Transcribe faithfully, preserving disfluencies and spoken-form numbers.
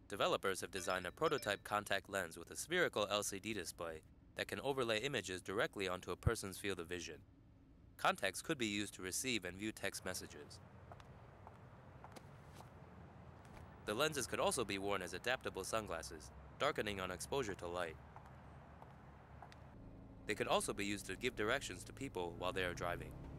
Developers have designed a prototype contact lens with a spherical L C D display that can overlay images directly onto a person's field of vision. Contacts could be used to receive and view text messages. The lenses could also be worn as adaptable sunglasses, darkening on exposure to light. They could also be used to give directions to people while they are driving.